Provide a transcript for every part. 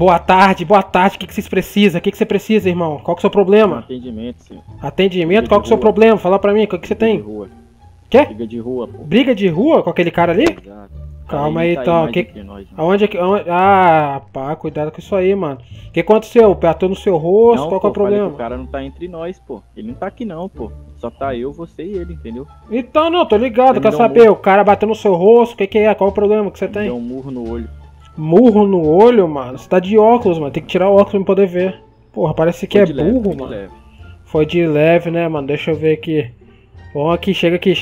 Boa tarde, o que vocês precisam? O que você precisa, irmão? Qual que é o seu problema? Atendimento, senhor. Atendimento? Qual que é o seu problema? Fala pra mim, o que você tem? Briga de rua. Quê? Briga de rua, pô. Briga de rua com aquele cara ali? Exato. Calma Aí aí, não tá então. mais entre nós, né? Aonde é que. Ah, pá, cuidado com isso aí, mano. O que aconteceu? Apertou no seu rosto? Não, Qual que é o pô, falei que problema? o cara não tá entre nós, pô. Ele não tá aqui não, pô. Só tá eu, você e ele, entendeu? Então, não, tô ligado, Ele quero me deu um saber. O cara bateu no seu rosto, o que é? Qual é o problema que você tem? Deu um murro no olho. Murro no olho, mano? Você tá de óculos, mano. Tem que tirar o óculos pra poder ver. Porra, parece que Foi é de leve, burro, foi de mano. leve. Foi de leve, né, mano? Deixa eu ver aqui. Vamos aqui, chega aqui.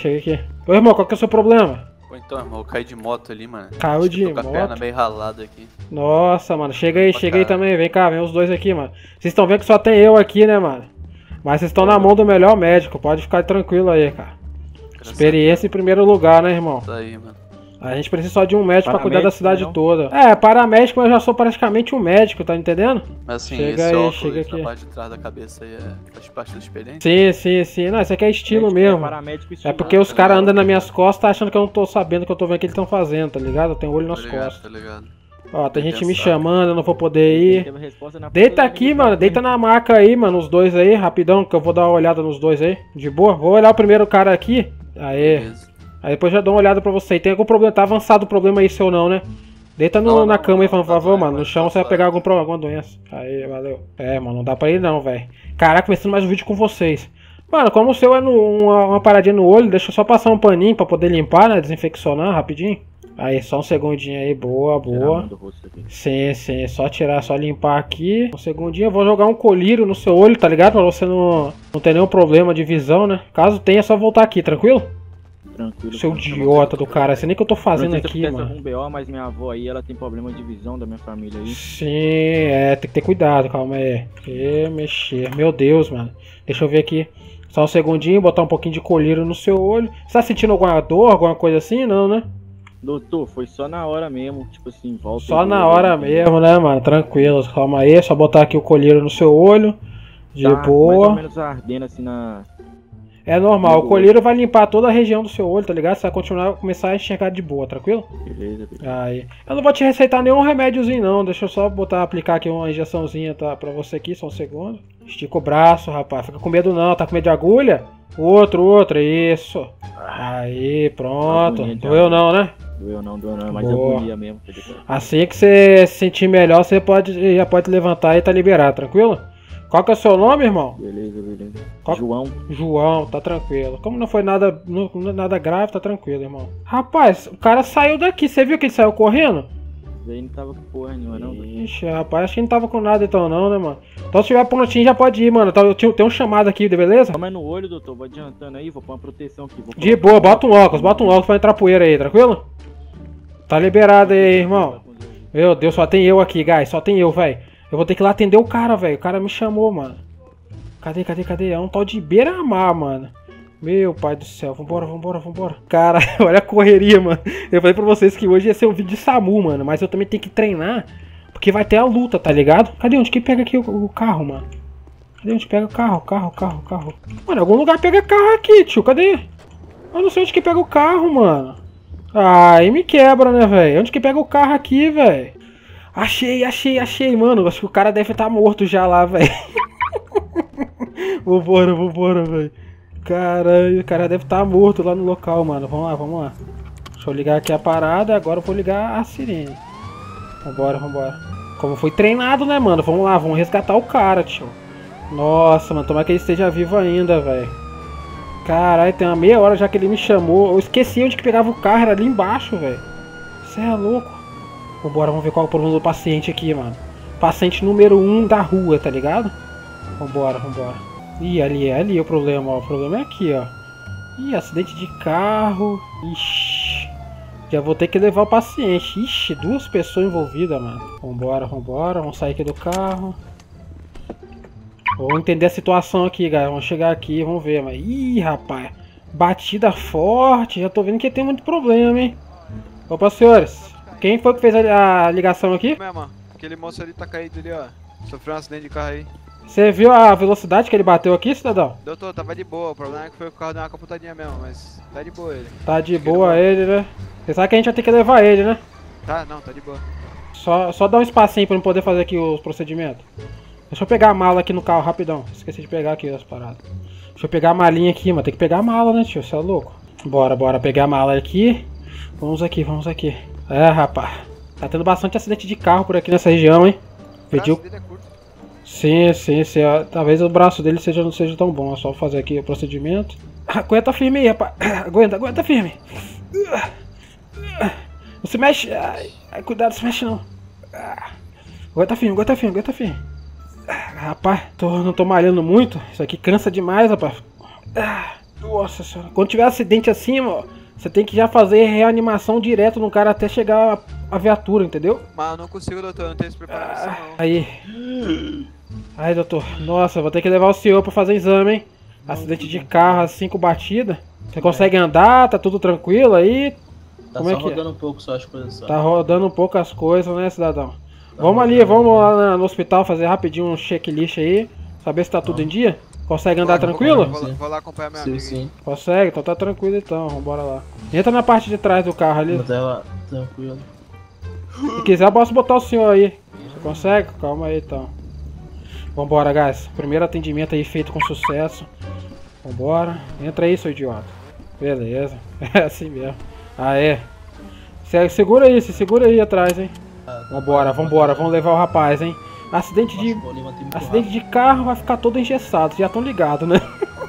Ô, irmão, qual que é o seu problema? Pô, então, irmão, eu caí de moto ali, mano. Caiu Acho que de eu tô com a moto? perna meio ralada aqui. Nossa, mano, chega aí Cara. também. Vem cá, vem os dois aqui, mano. Vocês estão vendo que só tem eu aqui, né, mano? Mas vocês estão na mão do melhor médico. Pode ficar tranquilo aí, cara. Graças Experiência em primeiro lugar, né, irmão? a Deus. Isso aí, mano. A gente precisa só de um médico pra cuidar da Paramédico, cidade não? toda. É, paramédico, mas eu já sou praticamente um médico, tá entendendo? Mas assim, Chega esse aí, óculos chega aqui. na parte de trás da cabeça aí faz parte da experiência? Sim. Não, isso aqui é estilo Médico mesmo. paramédico É estudado, porque os tá caras ligado? andam nas minhas costas achando que eu não tô sabendo o que eu tô vendo que eles estão fazendo, tá ligado? Eu tenho olho nas Tá ligado, costas. tá ligado. Ó, tem Bem gente me pensado. chamando, eu não vou poder ir. Teve resposta na Deita ponta da aqui, língua, mano. Deita na maca aí, mano. Os dois aí, rapidão, que eu vou dar uma olhada nos dois aí. De boa? Vou olhar o primeiro cara aqui. Aê. Beleza. Aí depois já dou uma olhada pra você. Tem algum problema? Tá avançado o problema aí seu não, né? Deita Não, na não, cama aí, não, por favor, tá mano. No bem, chão mas você vai tá pegar alguma doença. Aí, valeu. É, mano, não dá pra ir não, velho. Caraca, começando mais um vídeo com vocês. Mano, como o seu é uma paradinha no olho, deixa eu só passar um paninho pra poder limpar, né? Desinfeccionar rapidinho. Aí, só um segundinho aí. Boa. Tirar a mão do rosto aqui. Sim. Só tirar, só limpar aqui. Um segundinho, eu vou jogar um colírio no seu olho, tá ligado? Pra você não ter nenhum problema de visão, né? Caso tenha, é só voltar aqui, tranquilo? Tranquilo. Seu pô. idiota do cara, sei nem o que eu tô fazendo Não sei se aqui, acontece mano. algum BO, mas minha avó aí, ela tem problema de visão da minha família aí. Sim, tem que ter cuidado, calma aí. Mexer. Meu Deus, mano. Deixa eu ver aqui. Só um segundinho, botar um pouquinho de colírio no seu olho. Você tá sentindo alguma dor, alguma coisa assim? Não, né? Doutor, foi só na hora mesmo, tipo assim, volta. Só e na meia, hora entendeu? mesmo, né, mano? Tranquilo, calma aí. Só botar aqui o colírio no seu olho. De Tá mais boa. ou menos ardendo assim na... É normal, o Meu colírio vai limpar toda a região do seu olho, tá ligado? Você vai começar a enxergar de boa, tranquilo? Beleza. Aí. Eu não vou te receitar nenhum remédiozinho não, deixa eu só aplicar aqui uma injeçãozinha pra você aqui, só um segundo. Estica o braço, rapaz, fica com medo não, tá com medo de agulha? Outro, isso. Aí, pronto. Agonia de Doeu agulha. não, né? Doeu não, é mais Boa. agonia mesmo. Tá ligado? Assim que você se sentir melhor, você já pode levantar e tá liberado, tranquilo? Qual que é o seu nome, irmão? Beleza. Qual- João, João, tá tranquilo. Como não foi nada, nada grave, tá tranquilo, irmão. Rapaz, o cara saiu daqui, você viu que ele saiu correndo? aí não tava com porra nenhuma não. Ixi, rapaz, acho que não tava com nada então não, né, mano? Então se tiver prontinho já pode ir, mano. Eu tenho um chamado aqui, beleza? Toma no olho, doutor, vou adiantando aí, vou pôr uma proteção aqui. Vou De boa, bota um óculos pra entrar poeira aí, tranquilo? Tá liberado aí, irmão. Meu Deus, só tem eu aqui, guys, só tem eu, velho. Eu vou ter que ir lá atender o cara, velho. O cara me chamou, mano. Cadê? É um tal de Beira-Mar, mano. Meu pai do céu, vambora. Cara, olha a correria, mano. Eu falei pra vocês que hoje ia ser um vídeo de SAMU, mano. Mas eu também tenho que treinar, porque vai ter a luta, tá ligado? Cadê? Onde que pega aqui o carro, mano? Cadê onde pega o carro? Mano, em algum lugar pega carro aqui, tio. Cadê? Eu não sei onde que pega o carro, mano. Aí me quebra, né, velho? Onde que pega o carro aqui, velho? Achei, mano. Acho que o cara deve estar morto já lá, velho. Vambora, velho. Caralho, o cara deve estar morto lá no local, mano. Vamos lá. Deixa eu ligar aqui a parada, agora eu vou ligar a sirene. Vambora. Como foi treinado, né, mano? Vamos lá, vamos resgatar o cara, tio. Nossa, mano, tomara que ele esteja vivo ainda, velho. Caralho, tem uma meia hora já que ele me chamou. Eu esqueci onde que pegava o carro, era ali embaixo, velho. Você é louco. Vambora, vamos ver qual é o problema do paciente aqui, mano. Paciente número 1 da rua, tá ligado? Vambora. Ih, ali é o problema, ó. O problema é aqui, ó. Ih, acidente de carro. Ixi. Já vou ter que levar o paciente. Ixi, 2 pessoas envolvidas, mano. Vambora. Vamos sair aqui do carro. Vamos entender a situação aqui, galera. Vamos chegar aqui, vamos ver. Mas... Ih, rapaz. Batida forte. Já tô vendo que tem muito problema, hein. Opa, senhores. Quem foi que fez a ligação aqui? Mesmo, aquele moço ali tá caído ali, ó. Sofreu um acidente de carro aí. Você viu a velocidade que ele bateu aqui, cidadão? Doutor, tava de boa. O problema é que foi o carro deu uma capotadinha mesmo, mas tá de boa ele. Tá de boa ele, né? Você sabe que a gente vai ter que levar ele, né? Tá, não, tá de boa. Só dá um espacinho pra eu poder fazer aqui os procedimentos. Deixa eu pegar a mala aqui no carro, rapidão. Esqueci de pegar aqui as paradas. Deixa eu pegar a malinha aqui, mano. Tem que pegar a mala, né, tio? Você é louco? Bora pegar a mala aqui. Vamos aqui. É, rapaz. Tá tendo bastante acidente de carro por aqui nessa região, hein? Pediu. O braço dele é curto. Sim. Talvez o braço dele não seja tão bom. É só fazer aqui o procedimento. Aguenta firme aí, rapaz. Aguenta firme. Não se mexe. Ai, cuidado, não se mexe não. Aguenta firme. Rapaz, não tô malhando muito. Isso aqui cansa demais, rapaz. Nossa senhora. Quando tiver acidente assim, ó, você tem que já fazer reanimação direto no cara até chegar a viatura, entendeu? Mas eu não consigo, doutor. Eu não tenho esse preparo pra isso, não. Aí. Ai, doutor. Nossa, vou ter que levar o senhor pra fazer exame, hein? Acidente de carro, assim, com batida. Você consegue andar? Tá tudo tranquilo aí? Tá Como só é que é? rodando um pouco só as coisas só. Tá rodando um pouco as coisas, né, cidadão? Vamos lá no hospital fazer rapidinho um checklist aí. Saber se tá tudo em dia. Consegue andar tranquilo? Vou lá acompanhar minha amiga. Sim. Consegue? Então tá tranquilo então. Vambora lá. Entra na parte de trás do carro ali. Mas ela tranquilo. Se quiser eu posso botar o senhor aí. Você consegue? Calma aí então. Vambora, guys. Primeiro atendimento aí feito com sucesso. Vambora. Entra aí, seu idiota. Beleza. É assim mesmo. Aê. Segura aí atrás, hein. Vambora. Vamos levar o rapaz, hein. Acidente de carro vai ficar todo engessado. Vocês já estão ligados, né?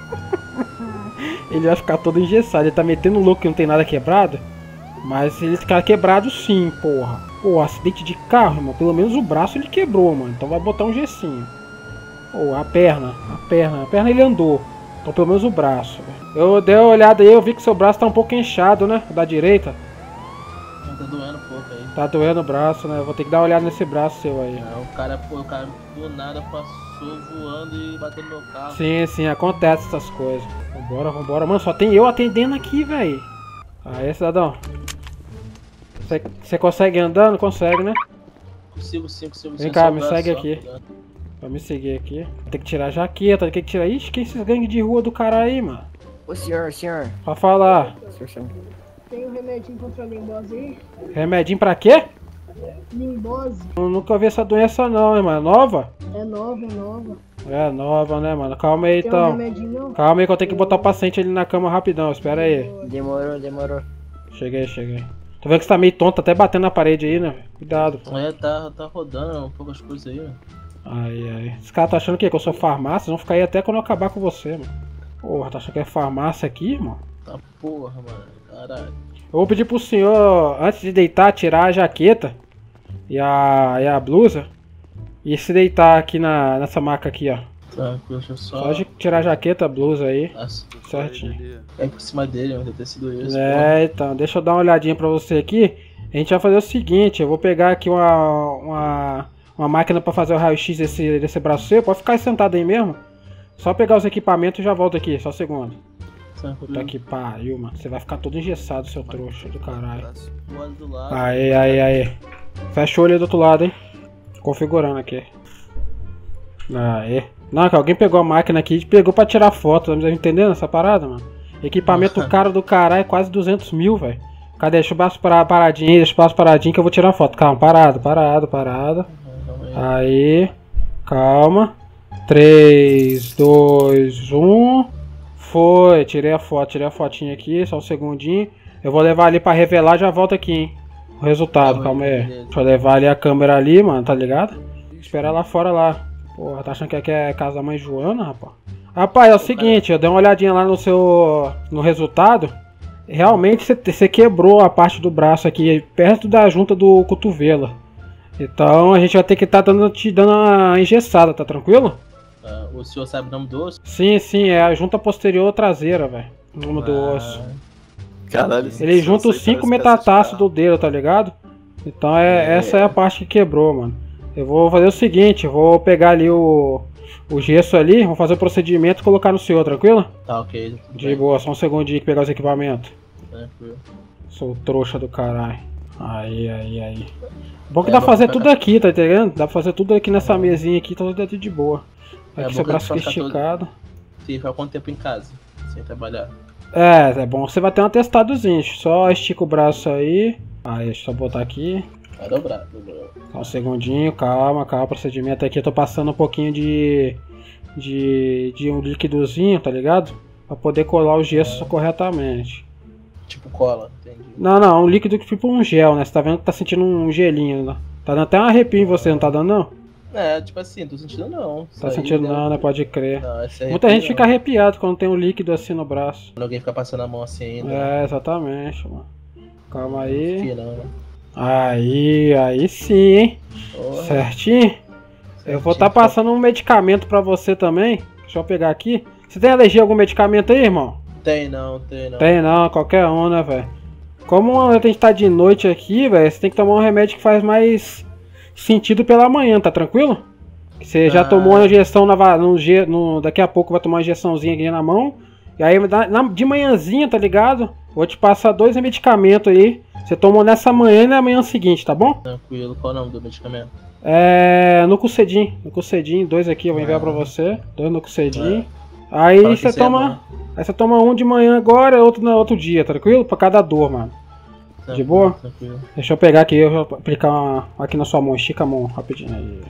Ele vai ficar todo engessado. Ele tá metendo louco que não tem nada quebrado. Mas ele fica quebrado sim, porra. Pô, acidente de carro, irmão. Pelo menos o braço ele quebrou, mano. Então vai botar um gessinho. Pô, a perna ele andou. Então pelo menos o braço. Eu dei uma olhada aí, eu vi que seu braço tá um pouco inchado, né? Da direita. Tá doendo um pouco aí. Tá doendo o braço, né? Vou ter que dar uma olhada nesse braço seu aí. O cara do nada passou voando e bateu no meu carro. Sim, acontece essas coisas. Vambora. Mano, só tem eu atendendo aqui, velho. Aí, cidadão. Você consegue andando? Consegue, né? Consigo. Vem cá, me segue aqui. Vai me seguir aqui. Tem que tirar a jaqueta, tem que tirar... Ixi, que esses gangues de rua do cara aí, mano? Ô senhor. Pra falar. Tem um remedinho contra a limbose aí? Remedinho pra quê? Limbose. Eu nunca vi essa doença não, hein, mano. Nova? É nova. É nova, né, mano? Calma aí, Tem então. um remedinho não? Calma aí que eu tenho que botar o paciente ali na cama rapidão. Espera aí. Demorou. Cheguei. Tô vendo que você tá meio tonto, até batendo na parede aí, né? Cuidado. Tá rodando um pouco as coisas aí, né? Aí. Esse cara tá achando que eu sou farmácia? Vão ficar aí até quando eu acabar com você, mano. Porra, tá achando que é farmácia aqui, irmão? Tá porra, mano. Caralho. Eu vou pedir pro senhor, antes de deitar, tirar a jaqueta e a blusa. E se deitar aqui nessa maca aqui, ó. Tranquilo, deixa eu Só de tirar a jaqueta, a blusa aí. Nossa, Certinho. é por cima dele, mano. Deve ter sido isso. Então, deixa eu dar uma olhadinha pra você aqui. A gente vai fazer o seguinte, eu vou pegar aqui uma máquina pra fazer o raio-x desse braço seu. Pode ficar sentado aí mesmo. Só pegar os equipamentos e já volto aqui, só um segundo. Puta que pariu, mano. Você vai ficar todo engessado, seu trouxa do caralho. Do lado. Aí. Fecha o olho aí do outro lado, hein. Configurando aqui. Aí. Não, que alguém pegou a máquina aqui e pegou pra tirar foto. Tá entendendo essa parada, mano? Equipamento caro do caralho, quase 200 mil, velho. Cadê? Deixa o braço paradinho que eu vou tirar foto. Calma, parado. Aí. Calma. 3, 2, 1. Foi, tirei a fotinha aqui, só um segundinho. Eu vou levar ali pra revelar, já volto aqui, hein. O resultado, calma aí. Deixa eu levar ali a câmera ali, mano, tá ligado? Esperar lá fora lá. Porra, tá achando que aqui é casa da mãe Joana, rapaz? Rapaz, é o seguinte, eu dei uma olhadinha lá no resultado. Realmente você quebrou a parte do braço aqui, perto da junta do cotovelo. Então a gente vai ter que estar te dando uma engessada, tá tranquilo? O senhor sabe o nome do osso? Sim, é a junta posterior traseira, velho. O nome do osso. Caralho. Ele junta os 5 metatarsos do dedo, tá ligado? Então essa é a parte que quebrou, mano. Eu vou fazer o seguinte, eu vou pegar ali o gesso ali, vou fazer o procedimento e colocar no senhor, tranquilo? Tá, ok. De boa, só um segundinho que pegar os equipamentos. Tranquilo. Sou trouxa do caralho. Aí. Bom que dá pra fazer tudo aqui, tá entendendo? Dá pra fazer tudo aqui nessa mesinha aqui, tá tudo de boa. Aqui seu braço fica esticado. Sim, fica quanto tempo em casa, sem trabalhar? É bom, você vai ter um atestadozinho. Só estica o braço aí. Aí, deixa eu só botar aqui. Vai dobrar, dobrou. Só um segundinho, calma, calma. Procedimento aqui, eu tô passando um pouquinho de um líquidozinho, tá ligado? Pra poder colar o gesso corretamente. Tipo cola, entendi. Não, um líquido que tipo um gel, né? Você tá vendo que tá sentindo um gelinho, né? Tá dando até um arrepio em você, não tá dando não? É, tipo assim, tô sentindo não. Isso Tá aí sentindo deu- não, né? Pode crer. Não, esse Muita arrepio gente fica não. arrepiado quando tem um líquido assim no braço. Quando alguém fica passando a mão assim ainda. É, exatamente, mano. Calma aí. Aqui não, né? Aí sim, hein? Porra, Certinho? Eu vou certinho. estar passando um medicamento pra você também. Deixa eu pegar aqui. Você tem alergia a algum medicamento aí, irmão? Tem não, tem não. Tem não, qualquer um, né, velho? Como a gente tá de noite aqui, velho, você tem que tomar um remédio que faz mais sentido pela manhã, tá tranquilo? Você já tomou uma injeção daqui a pouco vai tomar uma injeçãozinha aqui na mão. E aí de manhãzinha, tá ligado? Vou te passar 2 medicamentos aí. Você tomou nessa manhã e na manhã seguinte, tá bom? Tranquilo, qual é o nome do medicamento? É. Nucucedin, 2 aqui eu vou enviar pra você. 2 Nucucedin. Aí Fala que você isso é toma. Aí você toma um de manhã agora e outro no outro dia, tranquilo? Pra cada dor, mano. Tranquilo, boa? Tranquilo. Deixa eu pegar aqui, eu vou aplicar aqui na sua mão, estica a mão rapidinho aí.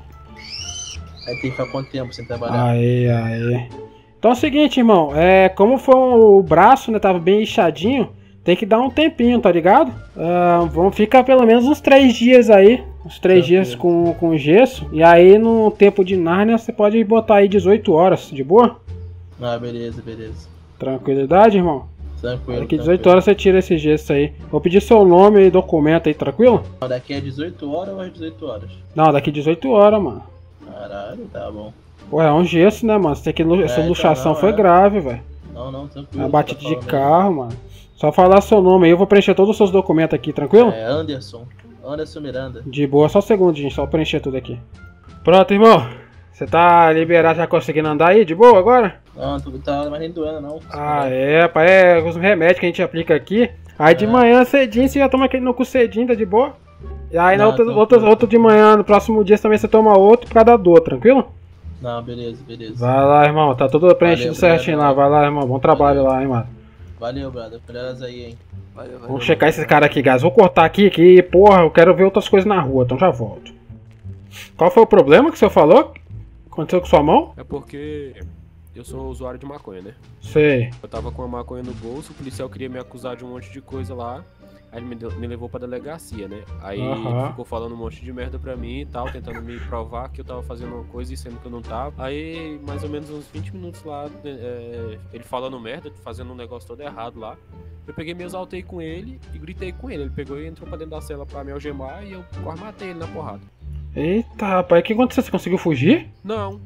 Aí tem que ficar quanto tempo sem trabalhar? Aí. Então é o seguinte, irmão, como foi o braço, né, tava bem inchadinho, tem que dar um tempinho, tá ligado? Vamos ficar pelo menos uns 3 dias aí, uns 3 dias com gesso, e aí no tempo de Nárnia você pode botar aí 18 horas, de boa? Ah, beleza, beleza. Tranquilidade, irmão? Tranquilo. Daqui 18 horas você tira esse gesso aí. Vou pedir seu nome e documento aí, tranquilo? Não, daqui é 18 horas ou é 18 horas? Não, daqui 18 horas, mano. Caralho, tá bom. Pô, é um gesso, né, mano? Você tem que essa luxação não, foi grave, velho. Não, tranquilo. É uma batida tá de falando carro, mano. Só falar seu nome aí, eu vou preencher todos os seus documentos aqui, tranquilo? aí. É Anderson Miranda. De boa, só um segundinho, só preencher tudo aqui. Pronto, irmão. Você tá liberado, já conseguindo andar aí, de boa agora? Não, tu tá mais nem doendo, não. Pai, é os remédios que a gente aplica aqui. Aí de manhã cedinho você já toma aquele Nucucedin, tá de boa? E aí Não, outro de manhã, no próximo dia também você toma outro por causa da dor, tranquilo? Não, beleza. Vai lá, irmão, tá tudo preenchido Valeu, certinho lá. Vai lá, irmão, bom trabalho lá, hein, mano. Valeu, brother. Melhoras aí, hein. Valeu, valeu. Vamos checar esse cara aqui, guys. Vou cortar aqui, que, porra, eu quero ver outras coisas na rua, então já volto. Qual foi o problema que o senhor falou? Aconteceu com sua mão? É porque eu sou usuário de maconha, né? Sei. Eu tava com a maconha no bolso, o policial queria me acusar de um monte de coisa lá. Aí ele me levou pra delegacia, né? Aí ele ficou falando um monte de merda pra mim e tal, tentando me provar que eu tava fazendo uma coisa e sendo que eu não tava. Aí, mais ou menos uns 20 minutos lá, ele falando merda, fazendo um negócio todo errado lá. Eu peguei, me exaltei com ele e gritei com ele. Ele pegou e entrou pra dentro da cela pra me algemar e eu quase matei ele na porrada. Eita, rapaz, o que aconteceu? Você conseguiu fugir? Não,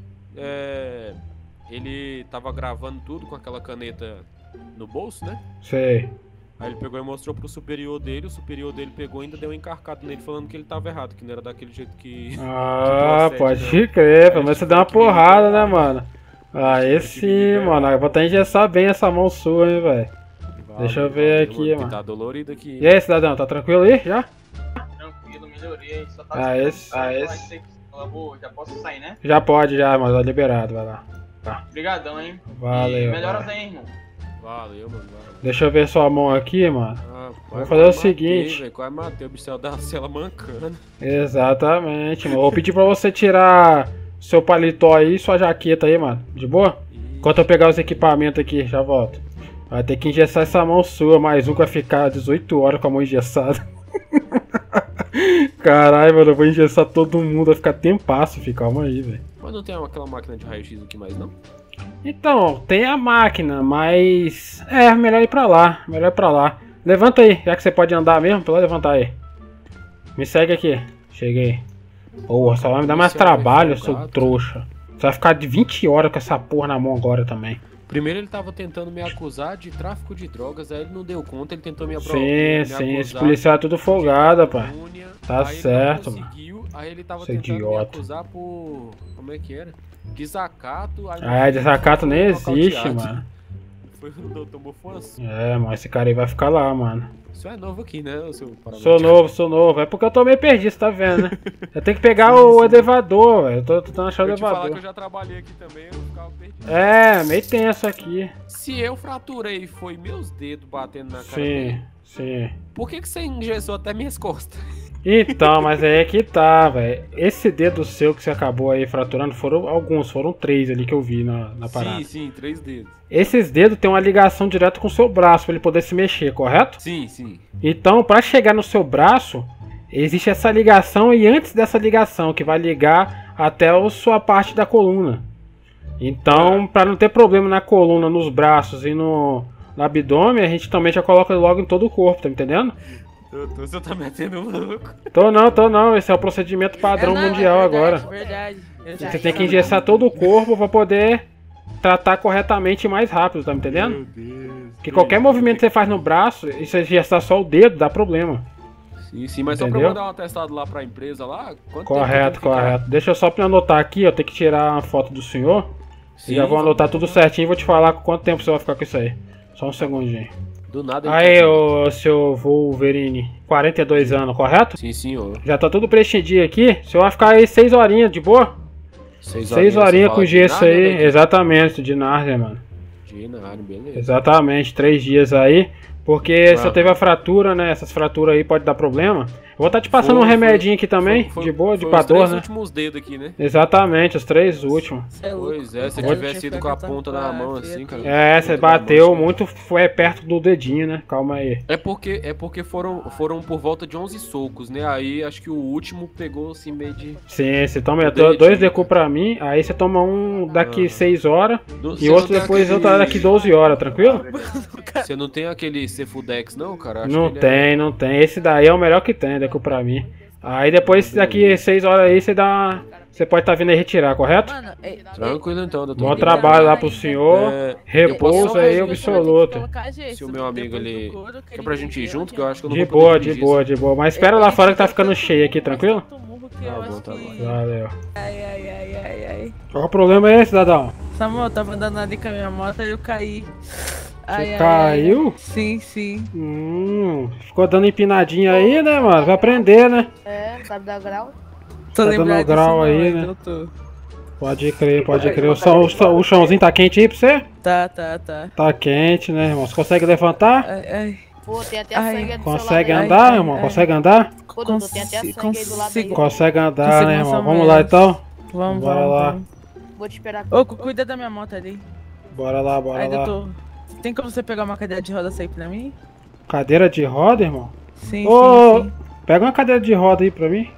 ele tava gravando tudo com aquela caneta no bolso, né? Sei. Aí ele pegou e mostrou pro superior dele, o superior dele pegou e ainda deu um encarcado nele falando que ele tava errado, que não era daquele jeito que... Pode crer, pelo menos você deu uma porrada, né, mano? Aí sim, mano, eu vou até engessar bem essa mão sua, hein, velho. Deixa eu ver aqui, mano. Tá dolorido aqui. E aí, cidadão, tá tranquilo aí, já? Tranquilo, melhorei. Só tá já posso sair, né? Já pode, já, mas tá liberado, vai lá. Obrigadão, hein? Valeu. Melhoras aí, irmão. Valeu, mano. Deixa eu ver sua mão aqui, mano. Vou fazer o seguinte. Quase matei o bicho da cela mancando. Exatamente, mano. Vou pedir pra você tirar seu paletó aí e sua jaqueta aí, mano. De boa? Enquanto eu pegar os equipamentos aqui, já volto. Vai ter que engessar essa mão sua, mais um que vai ficar 18 horas com a mão engessada. Caralho, mano, eu vou engessar todo mundo, vai ficar tempasso, calma aí, velho. Mas não tem aquela máquina de raio-x aqui mais, não? Então, tem a máquina, mas... melhor ir pra lá, Levanta aí, já que você pode andar mesmo, pode levantar aí. Me segue aqui. Cheguei. Porra, só vai me dar mais trabalho, seu trouxa. Você vai ficar de 20 horas com essa porra na mão agora também. Primeiro ele tava tentando me acusar de tráfico de drogas, aí ele não deu conta, ele tentou me acusar. Sim, esse policial é tudo folgado, rapaz. Tá certo, mano. Aí ele tava tentando me acusar por... Como é que era? Desacato. Desacato nem existe, mano. Foi o doutor Mofonso? Mas esse cara aí vai ficar lá, mano. Isso é novo aqui, né, seu Sou novo. É porque eu tô meio perdido, você tá vendo, né? Eu tenho que pegar o elevador, velho. Eu tô tentando achar o elevador. Falar que eu já trabalhei aqui também, eu ficava perdido. Meio tenso aqui. Se eu fraturei e foi meus dedos batendo na cara dele. Sim. Por que você engessou até minhas costas? Então, mas aí é que tá, velho. Esse dedo seu que você acabou aí fraturando, foram 3 ali que eu vi na parada. Sim, 3 dedos. Esses dedos tem uma ligação direta com o seu braço, pra ele poder se mexer, correto? Sim. Então, pra chegar no seu braço, existe essa ligação e antes dessa ligação, que vai ligar até a sua parte da coluna. Então, pra não ter problema na coluna, nos braços e no abdômen, a gente também já coloca logo em todo o corpo, tá me entendendo? Você tá metendo louco. Tô não. Esse é o procedimento padrão mundial agora. Verdade. Você tem que engessar todo o corpo pra poder tratar corretamente e mais rápido, tá me entendendo? Meu Deus. Porque qualquer movimento que você faz no braço, e você engessar só o dedo, dá problema. Sim, mas entendeu? só pra mandar um atestado lá pra empresa lá, quanto Correto. Deixa eu só anotar aqui, eu tenho que tirar uma foto do senhor. Sim, Já vou anotar tudo certinho e vou te falar quanto tempo você vai ficar com isso aí. Só um segundinho. Do nada. Aí, ô seu Wolverine, 42 anos, correto? Sim, senhor. Já tá tudo preenchidinho aqui. O senhor vai ficar aí 6 horinhas, de boa? 6 horinhas com gesso aí. Exatamente, de Nárnia, mano. De Nárnia, beleza. Exatamente, 3 dias aí. Porque você teve a fratura, né? Essas fraturas aí pode dar problema. Eu vou estar te passando um remedinho aqui também, de boa, de pra dor, né? Os últimos dedos aqui, né? Exatamente, os 3 últimos. Pois é, se tivesse ido com a ponta na mão assim, cara. É, você bateu muito, foi perto do dedinho, né? Calma aí. É porque foram por volta de 11 socos, né? Aí acho que o último pegou assim meio de... Sim, você toma 2 decu pra mim, aí você toma um daqui 6 horas e outro depois outra daqui 12 horas, tranquilo? Você não tem aquele Cefudex não, cara? Acho não tem. Esse daí é o melhor que tem, decu pra mim. Aí depois daqui 6 horas aí você pode estar vindo aí retirar, correto? Mano, Tranquilo então, doutor. Bom trabalho lá pro senhor. Repouso aí absoluto. Se o meu amigo ali quer pra gente ir junto, que eu acho que eu não De vou boa, poder de dirigir boa, de boa. Mas espera lá fora que tá ficando cheio aqui, tranquilo? Tá bom. Valeu. Ai. Qual o problema é esse, cidadão? Samuel, eu tava andando ali com a minha moto e eu caí. Você caiu? Sim. Ficou dando empinadinha aí, né, mano? Vai aprender, né? É, sabe dar grau? Tô dando grau aí, né? Doutor. Pode crer. O chãozinho tá quente aí pra você? Tá. Tá quente, né, irmão? Você consegue levantar? Ai. Pô, tem até sangue aí do Consegue seu lado. andar, irmão? Consegue andar? Pô, doutor, tem até sangue aí do lado aí. Consegue andar, Consigo né, mais irmão? ou Vamos menos. lá, então? Vamos lá. Vou te esperar aqui. Ô, cuida da minha moto ali. Bora lá. Aí, doutor, tem como você pegar uma cadeira de roda aí pra mim? Cadeira de roda, irmão? Sim. Pega uma cadeira de roda aí pra mim.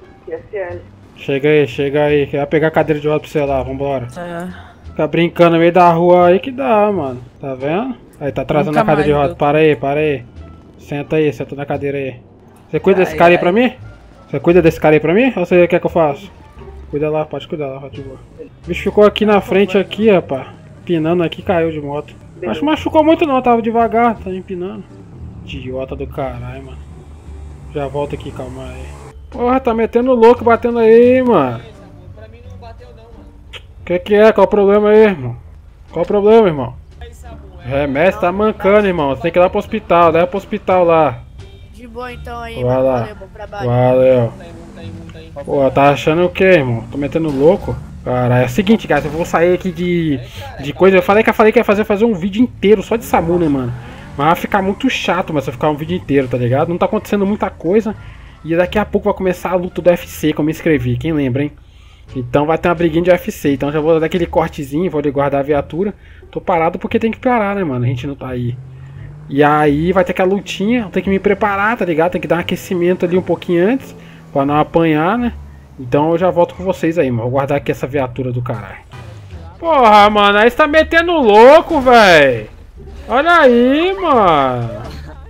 Chega aí. Quer pegar a cadeira de roda pra você lá, vambora. Tá. Fica brincando no meio da rua aí que dá, mano. Tá vendo? Aí, tá trazendo a cadeira de roda. Para aí. Senta na cadeira aí. Você cuida desse cara aí pra mim? Você cuida desse cara aí pra mim? Ou você quer que eu faça? Cuida lá, pode cuidar lá, de boa. O bicho ficou aqui na frente aqui, rapaz. Empinando aqui, caiu de moto. Acho que machucou muito não, tava devagar, tá empinando. Idiota do caralho, mano. Já volto aqui, calma aí. Porra, tá metendo louco, batendo aí, mano. Pra mim não bateu não, mano. Que é? Qual o problema aí, irmão? Qual o problema, irmão? Remédio tá mancando, irmão. Você tem que ir lá pro hospital, leva pro hospital lá. De boa então aí, Vai mano. lá. Valeu, bom trabalho. Valeu. Tá aí. Pô, tá achando o que, irmão? Tô metendo louco? Cara, é o seguinte, guys, eu vou sair aqui de coisa. Eu falei que ia fazer um vídeo inteiro só de SAMU, né, mano? Mas vai ficar muito chato, mas vai ficar um vídeo inteiro, tá ligado? Não tá acontecendo muita coisa. E daqui a pouco vai começar a luta do UFC, que eu me inscrevi, quem lembra, hein? Então vai ter uma briguinha de UFC. Então já vou dar aquele cortezinho, vou ali guardar a viatura. Tô parado porque tem que parar, né, mano? A gente não tá aí. E aí vai ter aquela lutinha, eu tenho que me preparar, tá ligado? Tem que dar um aquecimento ali um pouquinho antes, pra não apanhar, né? Então eu já volto com vocês aí, mano. Vou guardar aqui essa viatura do caralho. Porra, mano, aí você tá metendo louco, velho. Olha aí, mano.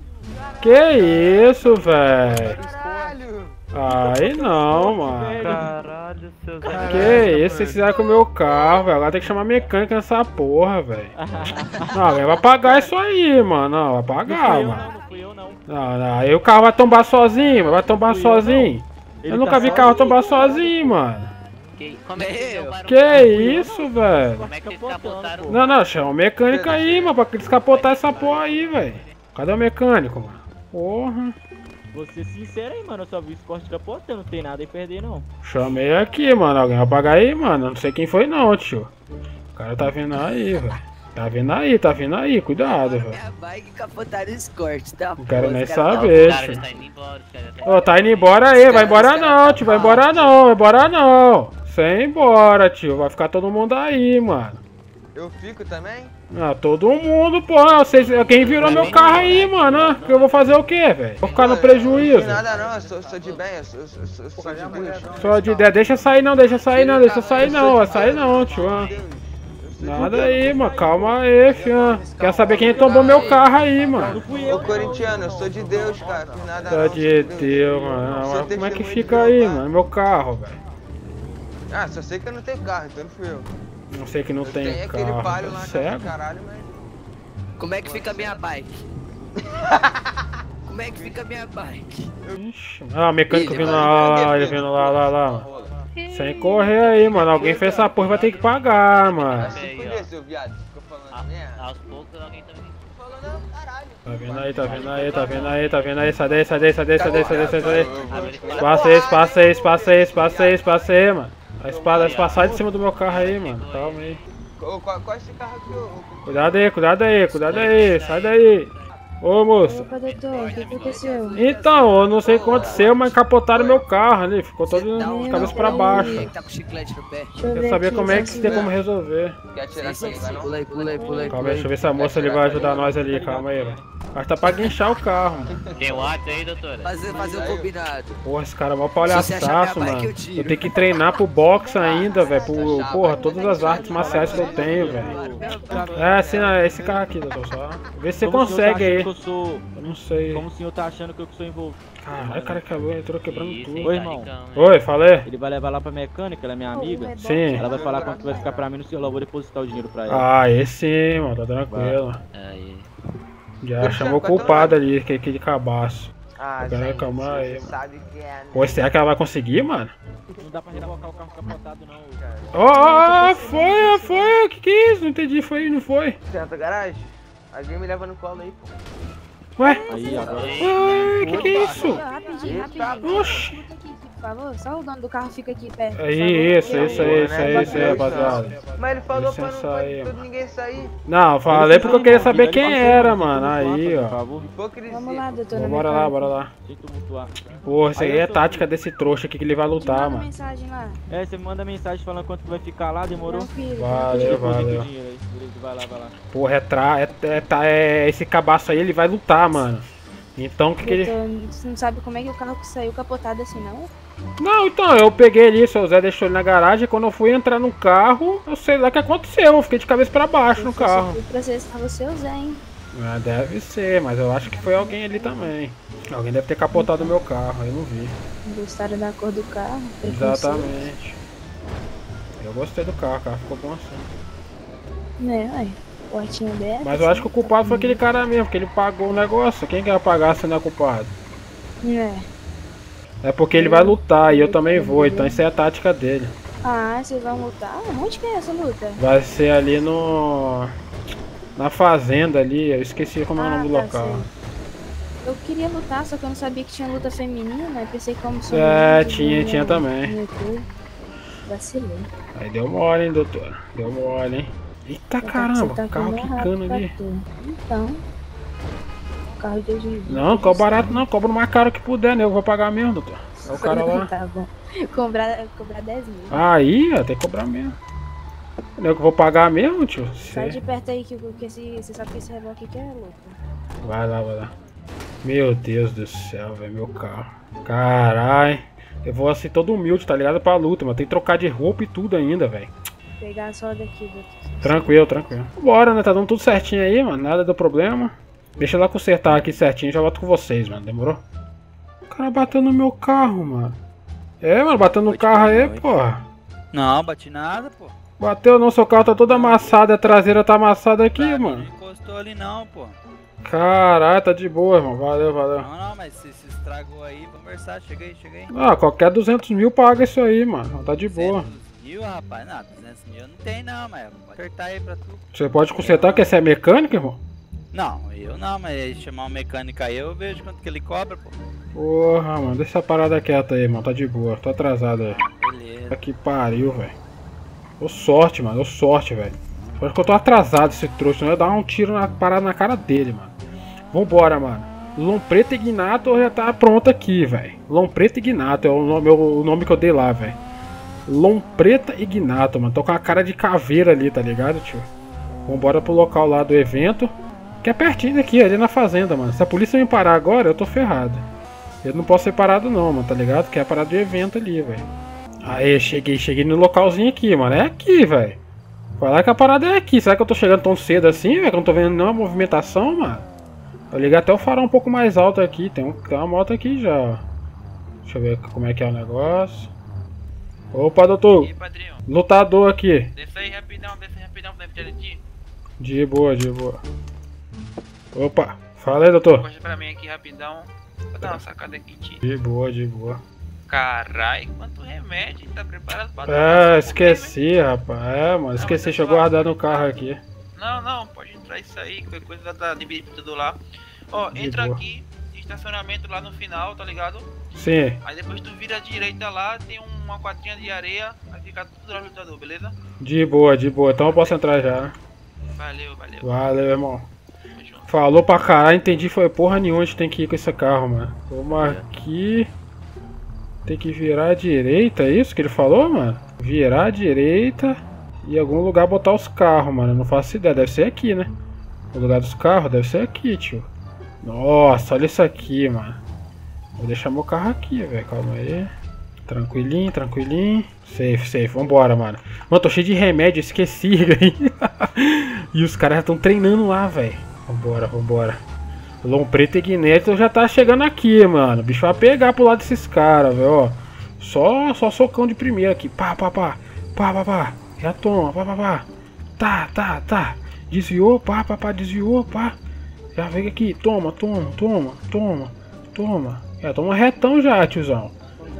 Que isso, velho. Aí não, mano. Caralho, seus Que isso, vocês fizeram com o meu carro, velho. Agora tem que chamar mecânica nessa porra, velho. Não, velho, vai pagar isso aí, mano. Não, vai pagar, mano. Não fui eu não. Não, aí o carro vai tombar sozinho, vai tombar sozinho. Eu nunca vi carro tombar sozinho, mano. Que isso, velho? Como é que descapotaram? Não, chama o mecânico aí, mano, pra descapotar essa porra aí, velho. Cadê o mecânico, mano? Porra. Vou ser sincero aí, mano. Eu só vi o esporte capotando, não tem nada a perder, não. Chamei aqui, mano. Alguém vai pagar aí, mano. Eu não sei quem foi, não, tio. O cara tá vindo aí, velho. Tá vindo aí, cuidado, velho. Minha bike capotada Escort, tá? Não quero nem saber, tio. Ô, tá indo embora aí, vai embora não, tio, vai embora não, vai embora não. Sem ir embora, tio, vai ficar todo mundo aí, mano. Eu fico também? Ah, todo mundo, pô, vocês, quem virou meu carro aí, mano, que eu vou fazer o quê, velho? Vou ficar no prejuízo. Não nada não, eu sou de bem, eu sou de bucho. Só de ideia, deixa sair não, deixa sair não, vai sair não, tio. Nada aí, mano, calma aí, fião. Quer saber quem tombou meu carro aí, mano? Ô corintiano, eu sou de Deus, cara, fiz nada não. Sou de Deus, mano, como é que fica aí, mano, meu carro, velho? Ah, só sei que eu não tenho carro, então não fui eu. Não sei que não tem carro. Tem aquele palio lá cego? Caralho, mas... Como é que fica a minha bike? Como é que fica a minha bike? Ixi, o mecânico vindo lá, ele vindo lá. Sem correr aí, mano. Alguém fez essa porra, vai ter que pagar, mano. Seu viado, ficou falando merda. Aos poucos alguém também. Falando caralho. Tá vendo aí, sai daí. Passa aí, mano. Vai passar de cima do meu carro aí, mano. Calma aí. Qual é esse carro aqui, Cuidado aí, sai daí. Ô moço. Opa, doutor, o que aconteceu? Então, eu não sei o que aconteceu, mas capotaram meu carro ali. Ficou todo de cabeça pra baixo. Tá com chiclete no pé. Quer saber como é que tem como resolver. Quer tirar essa Pula aí. Calma aí, deixa eu ver se a moça ali vai ajudar nós ali. Calma aí, velho. Mas tá pra guinchar o carro, mano. Tem o WhatsApp aí, doutora? Fazer o combinado. Porra, esse cara é mó palhaçaço, mano. Eu tenho que treinar pro boxe ainda, velho. Porra, todas as artes marciais que eu tenho, velho. Esse carro aqui, doutor. Só vê se você consegue aí. Eu não sei. Como o senhor tá achando que eu sou envolvido? Caralho, o cara acabou, entrou quebrando tudo. Oi, irmão. Oi, falei. Ele vai levar lá pra mecânica, ela é minha amiga. Sim. Ela vai falar quanto vai ficar pra mim no celular, eu vou depositar o dinheiro pra ela. Ah, esse, mano, tá tranquilo. Aí. Já chamou o culpado ali, que é aquele cabaço. Ah, calma aí, mano. sabe que é, né? Pô, será que ela vai conseguir, mano? Não dá pra rebocar o carro capotado não, cara. Foi, que é isso? Não entendi, não foi? Senta a garagem? Alguém me leva no colo aí, pô. Ué? Aí, agora. Que é isso? Rapidinho. Oxi. Por favor, só o dono do carro fica aqui perto. Isso aí, rapaziada. Mas ele falou Licença pra aí, não ninguém sair. Não, eu falei porque eu queria saber quem era, mano. Aí, ó. Vamos lá, doutor. Bora lá. Porra, isso aí é tática desse trouxa aqui que ele vai lutar, manda mano. mensagem lá. Você manda mensagem falando quanto que vai ficar lá, demorou? Valeu. Vai lá. Porra, esse cabaço aí, ele vai lutar, mano. Então, o que ele... Você não sabe como é que o carro saiu capotado assim, não? Não, então, eu peguei ali, seu Zé deixou ele na garagem, quando eu fui entrar no carro, eu sei lá o que aconteceu, eu fiquei de cabeça pra baixo no carro. Eu processar você, o Zé, hein? Ah, deve ser, mas eu acho que foi alguém ali também. Alguém deve ter capotado o meu carro, eu não vi. Gostaram da cor do carro? Exatamente. Eu gostei do carro, o carro ficou bom assim. Aí. Portinha aberta. Mas eu acho que o culpado foi aquele cara mesmo, porque ele pagou o negócio. Quem quer pagar se não é culpado? É porque ele vai lutar e eu também vou, então isso é a tática dele. Ah, vocês vão lutar? Onde que é essa luta? Vai ser ali na fazenda ali, eu esqueci como é o nome do local. Sei. Eu queria lutar, só que eu não sabia que tinha luta feminina, eu pensei como só. Tinha também. Vacilei. Aí deu mole, hein, doutor? Deu mole, hein? Eita caramba, o carro quicando ali. Então, carro de hoje. Não, cobra barato não, cobra o mais caro que puder, né? Eu vou pagar mesmo, doutor. É o cara lá. Tá bom. Cobrar 10 mil. Aí, ó, tem que cobrar mesmo. Eu vou pagar mesmo, tio? Sai de perto aí que você sabe que esse reboque aqui é louco. Vai lá. Meu Deus do céu, velho, meu carro. Caralho. Eu vou assim todo humilde, tá ligado? Pra luta, mas tem que trocar de roupa e tudo ainda, velho. Pegar só daqui, doutor. Tranquilo. Bora, né? Tá dando tudo certinho aí, mano. Nada do problema. Deixa eu lá consertar aqui certinho. Já volto com vocês, mano. Demorou? O cara bateu no meu carro, mano. Mano, bateu no carro aí, porra. Não, bati nada, pô. Bateu não, seu carro tá todo amassado. A traseira tá amassada aqui, mano. Não encostou ali não, pô. Caralho, tá de boa, irmão. Valeu. Não, mas se estragou aí, vamos conversar. Chega aí. Ah, qualquer 200 mil paga isso aí, mano. Tá de boa. 200 mil, rapaz? Não, 200 mil não tem não, mas pode apertar aí pra tu. Você pode consertar, que você é mecânico, irmão? Não, eu não, mas chamar um mecânico aí eu vejo quanto que ele cobra, pô. Porra, mano, deixa essa parada quieta aí, mano. Tá de boa, tô atrasado aí. Beleza. Que pariu, velho. Deu sorte, velho. Acho que eu tô atrasado esse trouxa, não ia dar um tiro parado na cara dele, mano. Vambora, mano. Lompreta Ignato já tá pronto aqui, velho. Lompreta Ignato é o nome que eu dei lá, velho. Lompreta Ignato, mano. Tô com a cara de caveira ali, tá ligado, tio? Vambora pro local lá do evento. Que é pertinho daqui, ali na fazenda, mano. Se a polícia me parar agora, eu tô ferrado. Eu não posso ser parado não, mano, tá ligado? Que é a parada de evento ali, velho. Aê, cheguei no localzinho aqui, mano. É aqui, velho. Falar que a parada é aqui. Será que eu tô chegando tão cedo assim, velho? Que eu não tô vendo nenhuma movimentação, mano? Eu liguei até o farol um pouco mais alto aqui. Tem uma moto aqui já, ó. Deixa eu ver como é que é o negócio. Opa, doutor. E aí, padrinho? Lutador aqui. Desce aí rapidão pra me pedir. De boa, de boa. Opa, fala aí, doutor. Puxa pra mim aqui rapidão. Vou dar uma sacada aqui, tio. De boa, de boa. Carai, quanto remédio, tá preparado pra dar? É, esqueci, rapaz. É, mano, esqueci, deixa eu guardar no carro aqui. Não, pode entrar isso aí, qualquer coisa da tudo lá. Ó, entra aqui, estacionamento lá no final, tá ligado? Sim. Aí depois tu vira à direita lá, tem uma quadrinha de areia, vai ficar tudo lá no lutador, beleza? De boa, então eu posso entrar já, né? Valeu. Valeu, irmão. Falou pra caralho, entendi, foi porra nenhuma, a gente tem que ir com esse carro, mano. Vamos aqui. Tem que virar à direita, é isso que ele falou, mano? Virar à direita e em algum lugar botar os carros, mano. Eu não faço ideia, deve ser aqui, né? O lugar dos carros deve ser aqui, tio. Nossa, olha isso aqui, mano. Vou deixar meu carro aqui, velho. Calma aí. Tranquilinho. Safe. Vambora, mano. Mano, tô cheio de remédio, esqueci, velho. E os caras já estão treinando lá, velho. Vambora. Lompreta Ignato já tá chegando aqui, mano. O bicho vai pegar pro lado desses caras, velho. Só socão de primeira aqui. Pá. Já toma, pá. Tá. Desviou, pá. Desviou, pá. Já veio aqui. Toma. Já toma retão já, tiozão.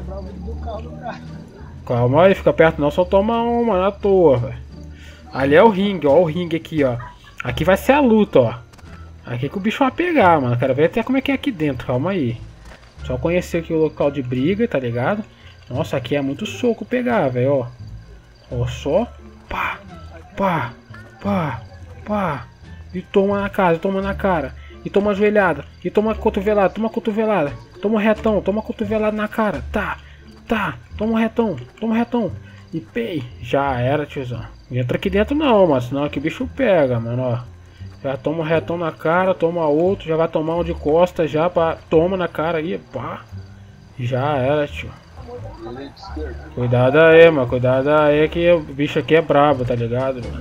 Calma aí, fica perto não, só toma uma na toa, velho. Ali é o ringue, ó. O ringue aqui, ó. Aqui vai ser a luta, ó. Aqui que o bicho vai pegar, mano. Quero ver até como é que é aqui dentro, calma aí. Só conhecer aqui o local de briga, tá ligado? Nossa, aqui é muito soco pegar, velho, ó. Ó, só. Pá. E toma na cara, E toma joelhada. E toma cotovelada, Toma retão, toma cotovelada na cara. Tá. Toma retão. E pei. Já era, tiozão. Não entra aqui dentro não, mano. Senão aqui o bicho pega, mano, ó. Já toma um retão na cara, toma outro, já vai tomar um de costas já, toma na cara aí, pá. Já era, tio. Cuidado aí, mano, que o bicho aqui é brabo, tá ligado, mano?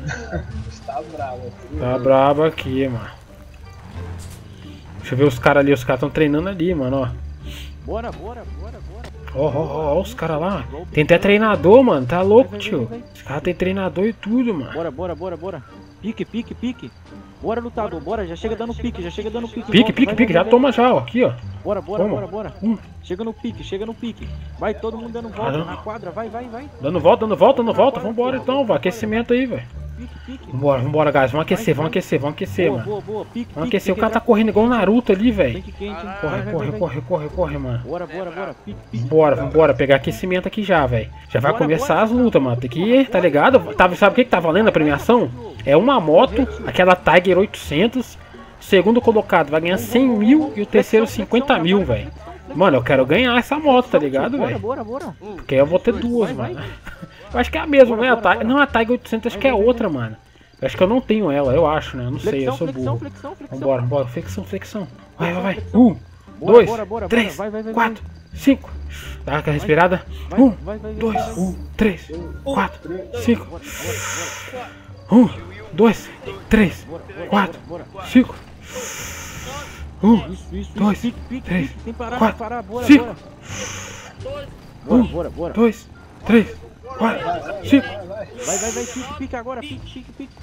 Tá brabo aqui, mano. Deixa eu ver os caras ali, os caras estão treinando ali, mano, ó. Bora. Ó, os caras lá. Tem até treinador, mano, tá louco, tio. Os caras tem treinador e tudo, mano. Bora. Pique. Bora, lutador, bora, já chega dando pique. Pique, já toma já, ó, aqui, ó. Bora. Chega no pique. Vai todo mundo dando volta na quadra, vai. Dando volta. Vambora então, vai. Aquecimento aí, velho. Vambora, guys. Vamos aquecer, mano. Boa. Pique. Vamos aquecer, o cara tá correndo igual o Naruto ali, velho. Corre, mano. Bora. Pique. Vambora. Pegar aquecimento aqui já, velho. Já vai começar as lutas, mano. Tem que ir, tá ligado? Sabe o que tá valendo a premiação? É uma moto, aquela Tiger 800. Segundo colocado vai ganhar 100 mil e o terceiro 50 mil, velho. Mano, eu quero ganhar essa moto, tá ligado, velho? Bora. Porque eu vou ter duas, mano. Eu acho que é a mesma, né? Não, a Tiger 800 acho que é outra, mano. Eu acho que eu não tenho ela, eu acho, né? Eu não sei, eu sou burro. Vambora. Flexão. Vai. 1, 2, 3, 4, 5. Dá aquela respirada. 1, 2, 3, 4, 5. 1, 2, 3, 4, 5. 1, 2, 3, 4, 5. 1, 2, 3, 4, 5. Vai, pique agora, pique.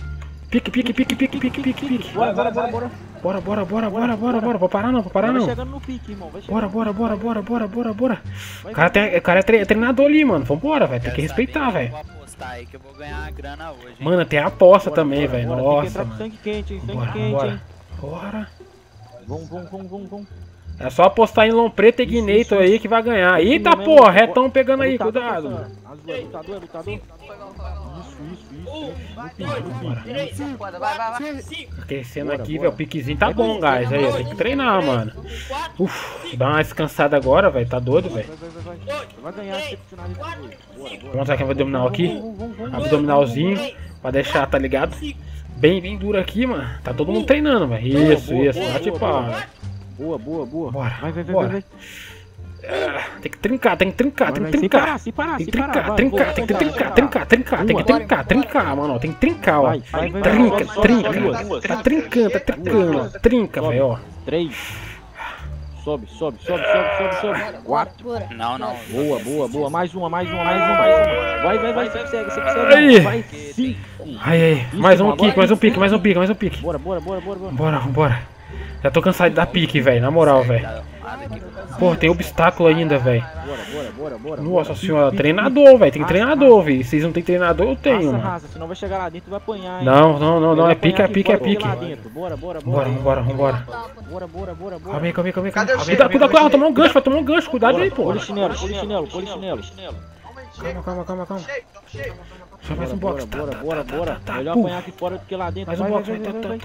Pique. Bora. Vou parar não. Vai chegando no pique, irmão. Bora. O cara é treinador ali, mano. Vambora, velho. Tem que respeitar, velho. Aí que eu vou ganhar a grana hoje. Mano, tem a aposta também, velho. Nossa, mano. Sangue quente, hein? Bora. Vamos. É só apostar em Lompreta Ignato aí que vai ganhar. Eita, porra, retão pegando aí, cuidado. Lutador. Tá crescendo aqui, velho. O piquezinho tá bom, guys. Aí, tem que treinar, mano. Uf, dá uma descansada agora, velho. Tá doido, velho. Vai ganhar esse finalista. Vamos mostrar quem vai abdominal aqui. Abdominalzinho. Pra deixar, tá ligado? Bem duro aqui, mano. Tá todo mundo treinando, velho. Isso. Bate palma. Boa. Bora. Vai. Tem que trincar. Tem que trincar, mano. Tem que trincar, ó. Tá trincando. Trinca, velho, ó. 3. Sobe. 4. Não. Boa. Mais uma. Vai. Você consegue. Aí. Vai, 5. Aí. Mais um pique. Bora. Já tô cansado de dar pique, velho. Na moral, velho. Pô, tem obstáculo ainda, velho. Bora. Nossa senhora, treinador, velho. Tem treinador, velho. Vocês não tem treinador, eu tenho, mano. Raça, senão vai chegar lá dentro e vai apanhar, hein? Não, é pique. Bora. Vambora. Calma aí. Cuidado, vai tomar um gancho. Cuidado aí, pô. Pô chinelo. Calma. Só mais um box. Bora. Melhor apanhar aqui fora do que lá dentro. Mais um box.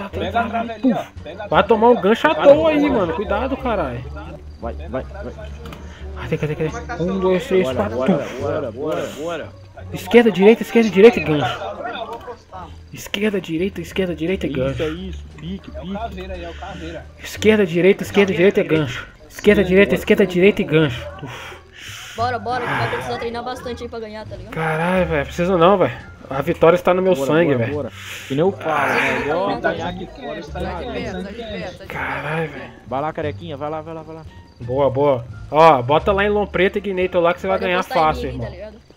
Vai tomar um gancho à toa aí, mano. Cuidado, caralho. Vai. Cadê? 1, 2, 3, 4. Bora. Esquerda, direita e gancho. Esquerda, direita e gancho. Isso. Pique. Esquerda, direita e gancho. Esquerda, direita e gancho. Bora, que vai precisar treinar bastante aí pra ganhar, tá ligado? Caralho, velho, precisa não, velho. A vitória está no meu sangue, velho. Que nem eu falo, melhor ganhar aqui fora. Caralho, velho. Vai lá, carequinha, vai lá. Boa. Ó, bota lá em Lompreta e Ignator lá que você vai ganhar fácil, irmão.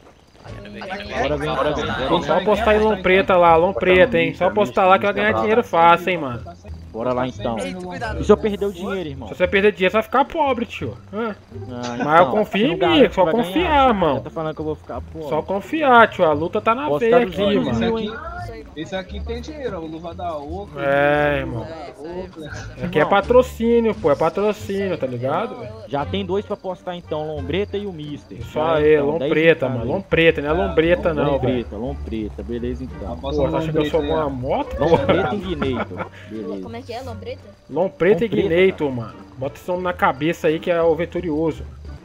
Só postar em Lompreta lá, Lompreta, hein. Só postar lá que vai ganhar dinheiro fácil, hein, mano. Bora lá então. E se eu perder o dinheiro, irmão? Se você perder dinheiro, você vai ficar pobre, tio. Então, mas eu confio em mim, só confiar, irmão. Tá falando que eu vou ficar pobre. Só confiar, tio. A luta tá na veia aqui, mano. Esse aqui tem dinheiro, o luva da Oco. Irmão. Aqui é patrocínio, pô. É patrocínio, tá ligado? Já tem 2 pra postar então, Lombreta e o Mister. Isso aí, então, Lompreta, mano. Lompreta, não é Lombreta não, velho. Lompreta, beleza então. Pô, você acha que eu sou uma moto? Lombreta e Ignator. Beleza. Como é que é, Lombreta? Lompreta e Ignator, mano. Bota esse nome na cabeça aí que é o vitorioso.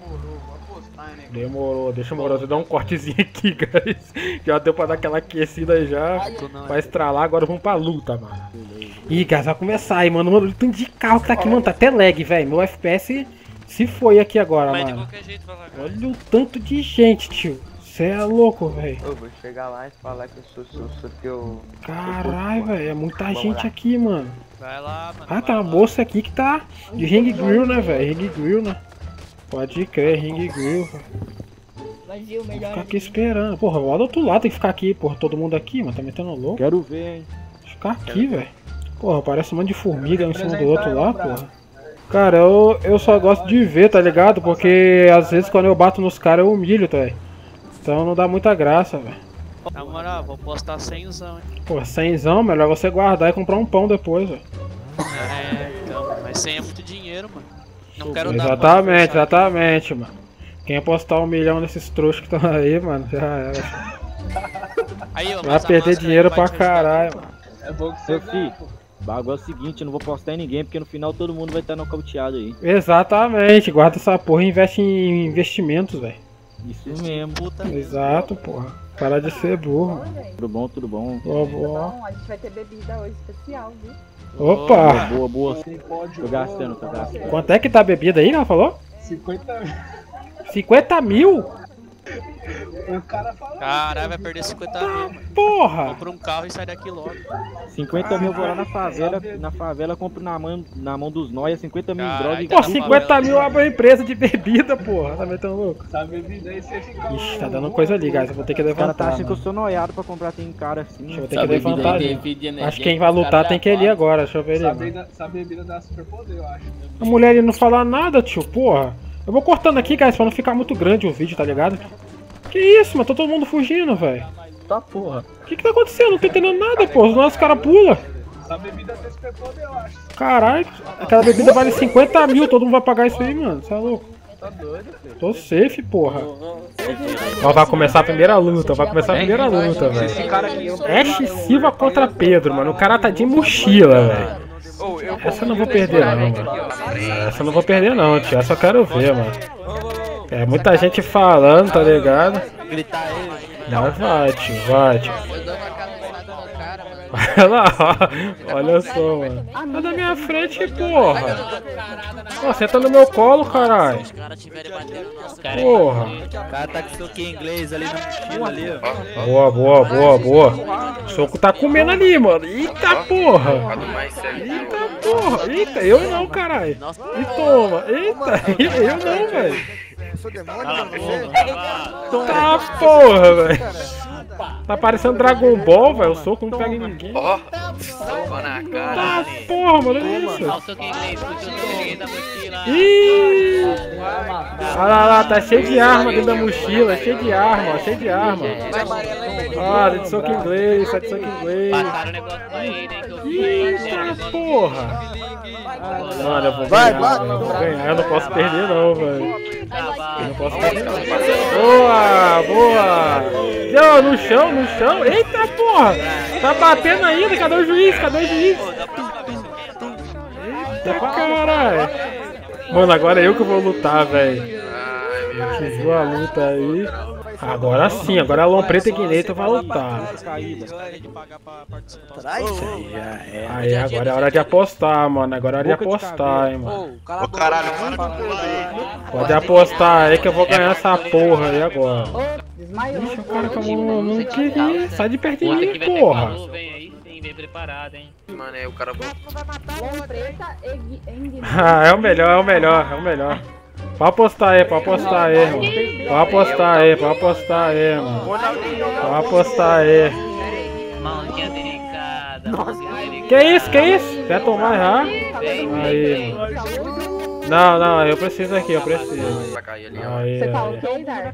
Demorou, deixa eu dar um cortezinho aqui, guys. Já deu pra dar aquela aquecida aí já. Vai estralar, agora vamos pra luta, mano. Ih, guys, vai começar aí, mano. Mano, o tanto de carro que tá aqui, mano. Tá até lag, velho. Meu FPS se foi aqui agora, mano. Olha o tanto de gente, tio. Você é louco, velho. Eu vou chegar lá e falar que eu sou teu... Caralho, velho. É muita gente aqui, mano. Vai lá, mano. Ah, tem uma bolsa aqui que tá de Ring Grill, né, velho? Ring Grill, né? Pode crer, Ring Grill, velho. Vai ver o melhor. Ficar aqui esperando. Porra, lá do outro lado tem que ficar aqui, porra. Todo mundo aqui, mano. Tá metendo louco. Quero ver, hein. Ficar aqui, velho. Porra, parece um monte de formiga em cima do outro lá, porra. Cara, eu só gosto de ver, tá ligado? Porque às vezes quando eu bato nos caras eu humilho, tá, velho. Então não dá muita graça, velho. Na moral, vou postar 100zão, hein. Pô, 100zão, melhor você guardar e comprar um pão depois, velho. Então, mas 100 é muito dinheiro, mano. Não quero dar. Exatamente, mano. Quem apostar 1 milhão nesses trouxas que estão aí, mano, já era. Aí, ó, vai perder dinheiro pra caralho, mano. É bom que você filho, o bagulho é o seguinte, eu não vou postar em ninguém, porque no final todo mundo vai estar nocauteado aí. Exatamente, guarda essa porra e investe em investimentos, velho. Isso mesmo. Exato, porra. Para de ser burro. Tudo bom. Boa. A gente vai ter bebida hoje especial, viu? Opa! Boa. Tô gastando. Quanto é que tá a bebida aí, ela falou? 50 mil. 50 mil? O cara falou. Caralho, vai perder 50 mil, mano. Porra! Compra um carro e sai daqui logo. 50 mil eu vou lá na favela, compro na mão dos nóia, 50 mil em droga e... Pô, 50 mil abre uma empresa de bebida, porra. Tá metendo louco? Essa bebida aí você fica... Ixi, tá dando coisa ali, guys. Eu vou ter que levantar. O cara tá achando que eu sou noiado pra comprar, tem cara assim. Deixa eu ter que levantar ali. Acho que quem vai lutar tem que ir ali agora, deixa eu ver ali. Essa bebida dá super poder, eu acho. A mulher ali não fala nada, tio, porra. Eu vou cortando aqui, guys, pra não ficar muito grande o vídeo, tá ligado? Que isso, mano? Tá todo mundo fugindo, velho. Tá porra. O que tá acontecendo? Não tô entendendo nada, pô. Os nossos caras pulam. Essa bebida tem super poder, eu acho. Caralho, aquela bebida vale 50 mil. Todo mundo vai pagar isso aí, mano. Você é louco. Tá doido, filho. Tô safe, porra. Ó, vai começar a primeira luta, velho. Ash Silva contra Pedro, mano. O cara tá de mochila, velho. Essa eu não vou perder não, mano. Essa eu não vou perder não, tio. Essa eu quero ver, mano. É muita gente falando, tá ligado? Vai, tio, vai, tio. Olha lá, olha só, mano. Tá na minha frente, porra. Pô, senta no meu colo, caralho. Porra. O cara tá com soquinho inglês ali na mochila ali, ó. Boa. O soco tá comendo ali, mano. Eita porra. Eita, eu não, caralho. E toma. Eita, eu não, velho. Tá porra, velho. Tá parecendo Dragon Ball, velho. O soco não pega em ninguém. Ó, soco na cara. Tá porra, mano, olha isso. Ih! Olha lá, tá cheio de arma dentro da mochila. Cheio de arma. Ah, de soco inglês, tá de soco inglês. Eita porra. Mano, eu vou ganhar. Eu não posso perder não, velho. Eu não posso perder não. Boa. Deu no chão. Eita porra. Tá batendo ainda. Cadê o juiz? Eita caralho. Mano, agora é eu que vou lutar, velho. Fiz uma luta aí. Agora sim, agora a Long Preta Ignator vai lutar. Aí, agora é hora de apostar, mano. Agora é hora de apostar, hein, mano. Ô, caralho, pode apostar aí que eu vou ganhar essa porra aí agora. Ixi, o cara que eu não queria. Sai de perto de mim, porra. mano, aí o cara... Ah, é o melhor. Pode apostar aí, mano. Pode apostar aí. Mãozinha delicada. Que isso? Quer tomar já? Aí, mano. Não, eu preciso aqui, Aí, Você tá ok, Dar?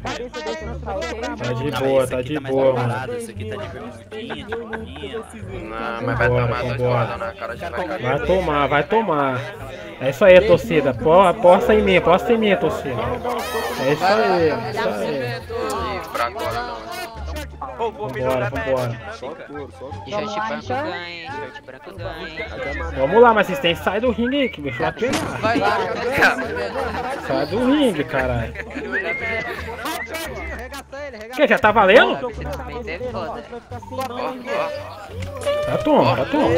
Tá de boa, mano. Esse aqui tá de bermudinha, de boninha. Não, mas vai tomar dois porradão na cara, já vai cair. Vai tomar. É isso aí, torcida. Aposta em mim, torcida. É isso aí. Vambora. Vamos lá, mas vocês têm que sair do ringue aí, que o bicho vai pegar. Sai do ringue, caralho. Que, já tá valendo? Já toma.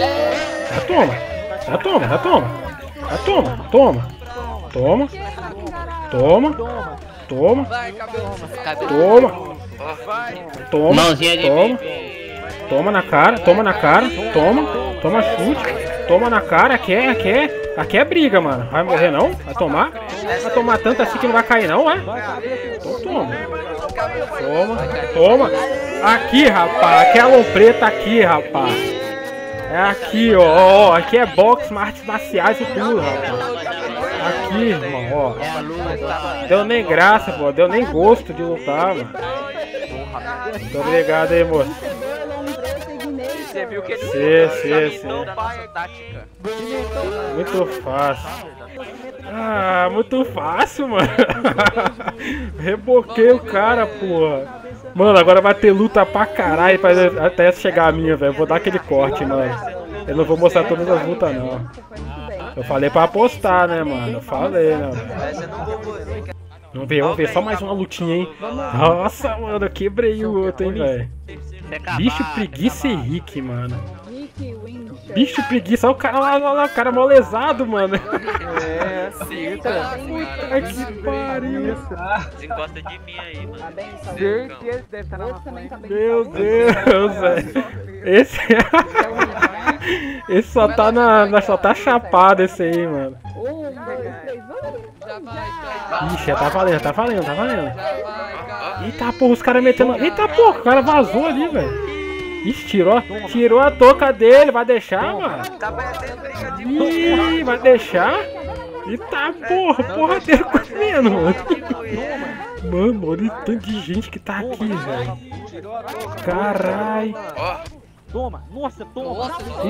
Toma na cara, toma chute, toma na cara, aqui é briga, mano. Vai morrer não? Vai tomar tanto assim que não vai cair não, é? Então toma. Aqui, rapaz, aqui é a Long Preta aqui, rapaz. É aqui, ó, aqui é boxe, artes marciais e tudo, rapaz. Aqui, irmão, ó. Deu nem graça, pô, deu nem gosto de lutar, mano. Muito obrigado aí, moço. Você viu que ele Muito fácil. Ah, muito fácil, mano. Reboquei o cara, porra. Mano, agora vai ter luta pra caralho até chegar a minha, velho. Vou dar aquele corte, mano. Eu não vou mostrar todas as lutas, não. Eu falei pra apostar, né, mano? Eu falei, né, mano? Vamos ver, só mais uma lutinha, hein? Nossa, mano, eu quebrei o outro, hein, velho? Bicho, preguiça e Rick, mano. Bicho, preguiça, olha o cara lá, o cara mó lesado, mano. É, sim, cara. Puta que pariu. Desencosta de mim aí, mano. Certeza deve estar na frente. Meu Deus, velho. Esse só tá chapado esse aí, mano. 1, 2, 3, vamos! Ixi, tá valendo. Eita porra, os caras metendo. Eita porra, o cara vazou ali, velho. Ixi, tirou a touca dele, vai deixar, mano? Ih, vai deixar? Eita porra dele comendo, mano. Mano, olha o tanto de gente que tá aqui, velho. Caralho. Toma. E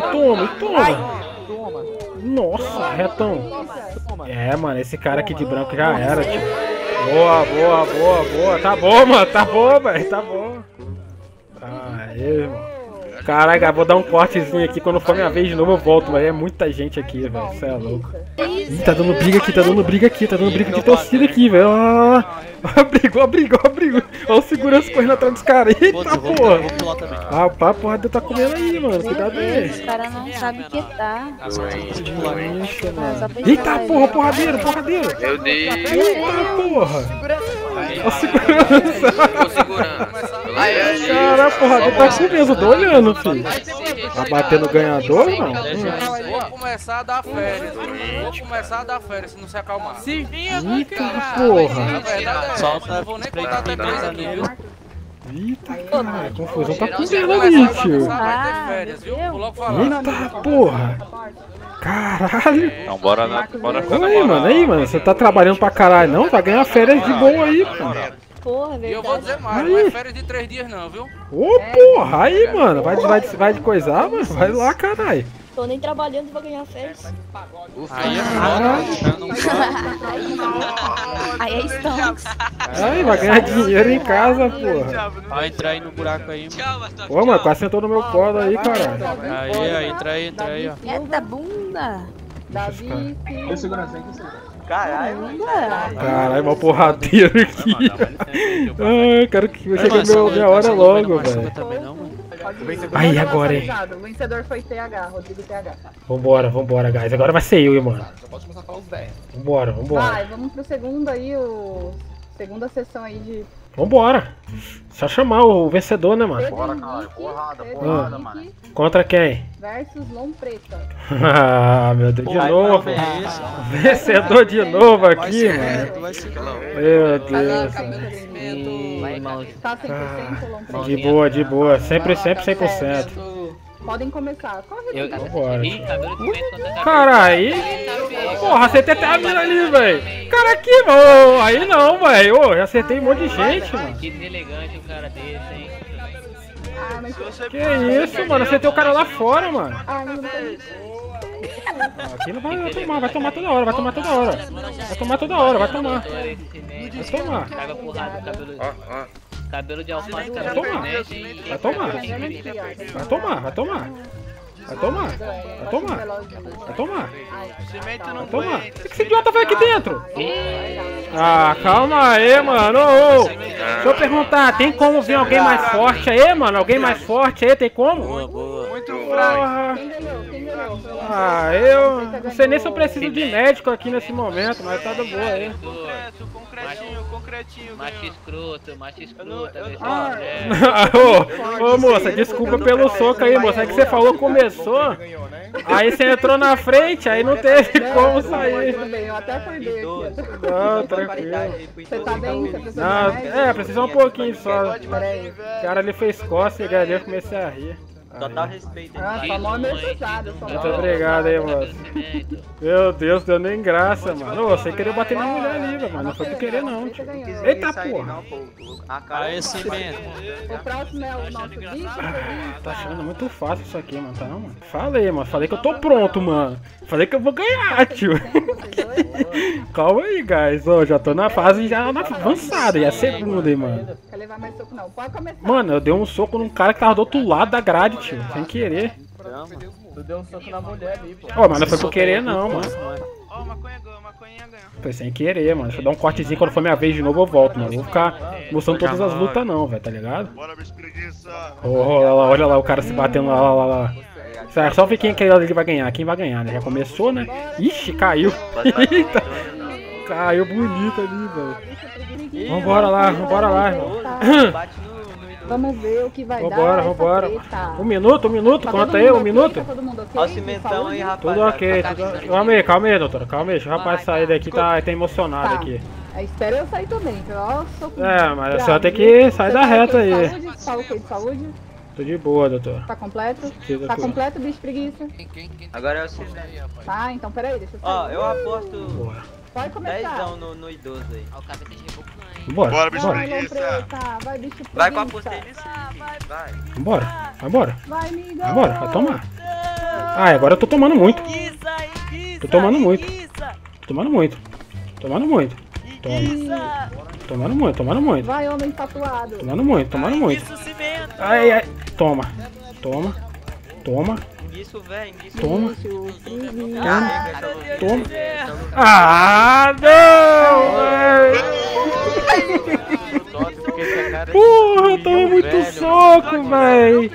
toma. Nossa, retão. É, mano, esse cara aqui de branco já era, tio. Boa, boa, boa, boa. Tá bom, mano. Tá bom, velho. Tá bom. Aê, irmão. Caraca, vou dar um cortezinho aqui. Quando for minha vez de novo eu volto, mas é muita gente aqui, velho. Você é louco. Ih, tá dando briga aqui, tá dando briga aqui, tá dando briga de torcida aqui, velho. Brigou. Olha o segurança correndo atrás dos caras. Eita, porra. Rapaz, a porra tá comendo aí, mano. Cuidado aí. Os caras não sabem que tá. Eita, porra, porradeiro. Meu Deus. Eita, porra. Olha o segurança. Caralho, porradeiro tá assim mesmo, tô olhando, filho. Tá batendo ganhador, não? Vou começar a dar férias. Se não se acalmar. Se vinha, eita, porra. Na verdade é, solta, não vou nem contar até 3 ali, viu? Eita, cara, a confusão tá comendo ali, tio. Vai ter férias, viu? Vou logo falar. Eita, porra. Caralho. Então bora Aí, mano, você tá trabalhando pra caralho, não? Vai ganhar férias de boa aí, mano. Porra, E eu vou dizer mais, não é férias de 3 dias não, viu? Ô, porra, aí, mano, vai de coisar, mano, vai lá, caralho. Tô nem trabalhando e vou ganhar férias. Aí Aí é Stonks. Aí, vai ganhar dinheiro em casa, porra. Vai entrar aí no buraco aí, mano. Ô, mano, quase sentou no meu colo aí, caralho. Aí, entra aí, ó. Eita bunda. Davi, Eu segurança, hein? Caralho. Caralho, uma porradeira aqui. Ai, quero que chegue minha hora logo, velho. Aí, agora, hein. O vencedor foi TH, Rodrigo TH. Vambora, guys. Agora vai ser eu, hein, mano. Só posso começar a falar os 10. Vambora. Vai, vamos pro segundo aí, segunda sessão aí de... Vambora. Só chamar o vencedor, né, mano? Bora, caralho. Porrada, mano. Contra quem? Versus Lompreta. Ah, meu Deus, de novo. Vencedor de novo aqui, mano. Meu Deus. Tá 100%, De Lompreta? boa. Sempre 100%. Podem começar. Corre, Vambora. Caralho, porra, acertei até a mina ali, velho. Cara, aqui, mano. Aí não, velho. Eu acertei um monte de gente, mano. Que deselegante um cara desse, hein? Que isso, mano? Acertei o cara lá fora, mano. Aqui não vai tomar toda hora. Vai tomar. Caga porrada, cabelo de alface, Vai tomar. O que esse idiota vai aqui dentro? Ah, calma aí, mano. Deixa eu perguntar, tem como vir alguém mais forte aí, mano? Alguém mais forte aí, tem como? Muito fraco. Quem ganhou? Ah, eu não sei nem se eu preciso de médico aqui nesse momento, mas tá de boa aí. Concretinho. Macho escroto. Ô, moça, desculpa pelo soco aí, moça. É que você falou começou, aí você entrou na frente, aí não teve como sair. Eu até acordei aqui. Não, tranquilo. Você tá bem? Você precisa de remédio? Precisa um pouquinho só. O cara ali fez cócega e eu comecei a rir. Total respeito. Sua mão é meio pesada. Muito obrigado aí, moço. Meu Deus, deu nem graça, mano. Você queria bater na mulher ali, velho, mas não foi por querer, não. Tio. Eita porra. Aí sim mesmo. O próximo é o nosso bicho. Tá achando muito fácil isso aqui, mano. Tá não, mano? Falei, mano. Falei que eu tô pronto, mano. Falei que eu vou ganhar, tio. Calma aí, guys. Ó, já tô na fase já avançada. E a segunda, hein, mano. Quer levar mais soco, não? Pode começar. Mano, eu dei um soco num cara que tava do outro lado da grade, tio. Sem querer. Tu deu um soco na mulher ali, pô. Ó, mas não foi por querer, não, mano. Ó, maconha ganhou. Foi sem querer, mano. Deixa eu dar um cortezinho quando for minha vez de novo, eu volto, mano. Não vou ficar mostrando todas as lutas, não, velho, tá ligado? Olha lá o cara se batendo lá. Só ver quem ele vai ganhar. Quem vai ganhar, né? Já começou, né? Ixi, caiu. Eita. Caiu bonito ali, velho. Vambora lá, irmão. Vamos ver o que vai dar. Vambora. Um minuto, conta aí, um minuto. Olha o cimentão aí, rapaz. Tudo ok, calma aí, doutora. Calma aí, deixa o rapaz sair daqui, tá emocionado aqui. Espera eu sair também, mas a senhora tem que sair da reta aí. Tá ok de saúde? Tô de boa, doutor. Tá completo? Tá completo, bicho preguiça? Agora é o seu. Tá, então peraí, deixa eu sair. Ó, eu aposto Pode começar. 10 no idoso aí. Bora, bicho preguiça. Vai, bicho preguiça. Vai com a aposta aí, vai. Vambora. Vai, amigo. Vai tomar. Agora eu tô tomando muito. Tô tomando muito. Toma. Tomando muito, tomando muito. Vai, homem tatuado. Tomando muito, tomando muito. Ai, ai. Toma. Toma. Toma. Isso, velho. Toma. Toma. Ah, não, velho. Porra, eu tomei muito soco, velho.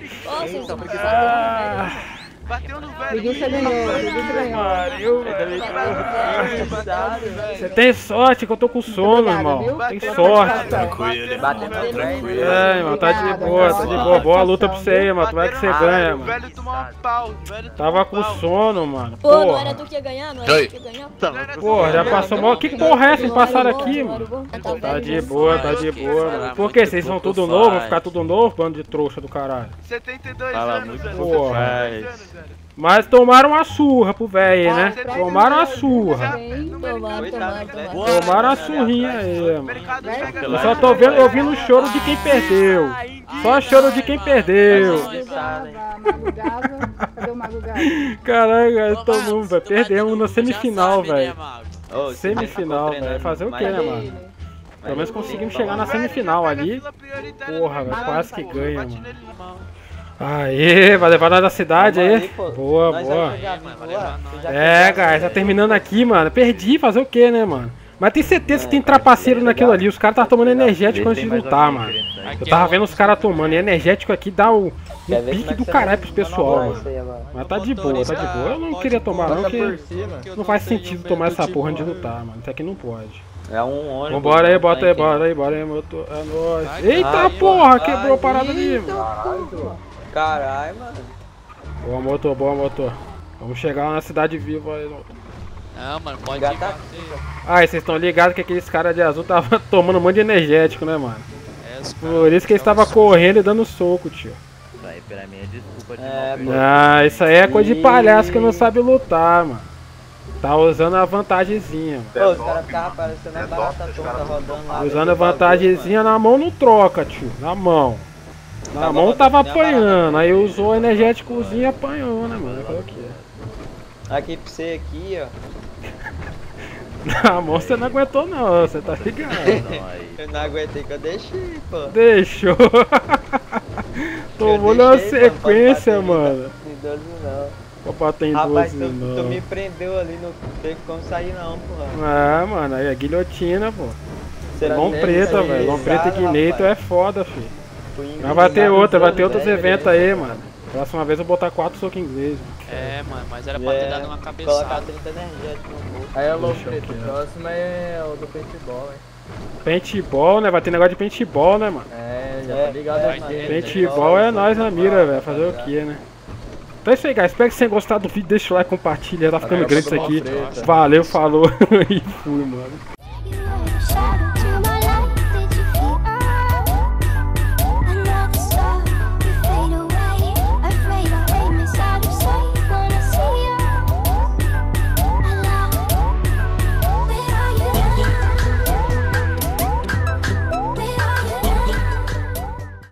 Bateu no velho. Ninguém se ganhou, ninguém se ganhou. Você tem sorte que eu tô com sono, irmão. Tem sorte. Tranquilo. É, irmão, tá de boa, tá de boa. Boa luta pra você aí, irmão. Tu vai que você ganha, mano. Velho tomou uma pau. Tava com sono, mano. Pô, não era Porra. tu que ia ganhar? Não era tu que ia ganhar? Porra, já passou mal. Que porra é essa que passaram aqui, mano? Tá de boa, tá de boa, mano. Por que? Vocês são tudo novo? Vão ficar tudo novo, bando de trouxa do caralho? 72 anos, velho. Porra. Mas tomaram uma surra pro velho, né? Tomaram uma surra. Tomaram uma surrinha aí, mano. Eu só tô vendo, ouvindo o choro de quem perdeu. Só choro de quem perdeu. Cadê o Mago Gava? Caralho, tomou, velho. Perdemos na semifinal, velho. Semifinal, velho. Fazer o que, né, mano? Pelo menos conseguimos chegar na semifinal ali. Porra, velho. Quase que ganha, mano. Aê, vai levar nós da cidade aí. Boa, boa. É, guys, tá terminando aqui, mano. Perdi, fazer o que, né, mano? Mas tem certeza que tem trapaceiro naquilo ali. Os caras estavam tomando energético antes de lutar, mano. Eu tava vendo os caras tomando. E energético aqui dá um pique do caralho pros pessoal, mano. Mas tá de boa, tá de boa. Eu não queria tomar, não, porque não faz sentido tomar essa porra antes de lutar, mano. Isso aqui não pode. É um ônibus. Vambora aí, bota aí, bora aí, motor. É nóis. Eita porra, quebrou a parada ali, mano. Caralho, mano. Boa, motor, boa, motor. Vamos chegar lá na cidade viva aí. Não, mano, pode ir. Ah, e vocês estão ligados que aqueles caras de azul tava tomando um monte de energético, né, mano? Por isso que eles estavam correndo e dando soco, tio. Vai, pra mim é desculpa de Ah, isso aí é coisa de palhaço que não sabe lutar, mano. Tá usando a vantagemzinha. Pô, os caras ficavam parecendo a barata tonta rodando lá. Usando a vantagemzinha na mão não troca, tio. Na mão. Na mão tava apanhando, aí usou o energéticozinho e apanhou, né, mano? Qual que é? Aqui pra você aqui, ó. Na mão você não aguentou não, você tá ligado. Eu não aguentei que eu deixei, pô. Deixou. Tomou na sequência, mano. Em 12 não. Vou bater em 12 Rapaz, não. tu me prendeu ali, não teve como sair não, pô. Ah, mano, aí é guilhotina, pô. Mão preta, velho. Mão preta e Ignator é foda, filho. Mas vai ter outros eventos aí, mano. Próxima vez eu vou botar 4 socos inglês. É, mano, mas era pra ter dado uma cabeçada. Colocar 30 energéticos no bolso. Aí é louco, preto. O próximo é o do paintball, hein. Paintball, né? Vai ter negócio de paintball, né, mano? É, já tá ligado aí. Paintball é nós na mira, velho. Fazer o que, né? Então é isso aí, guys. Espero que vocês tenham gostado do vídeo. Deixa o like, compartilha. Tá ficando grande isso aqui. Valeu, falou e fui, mano.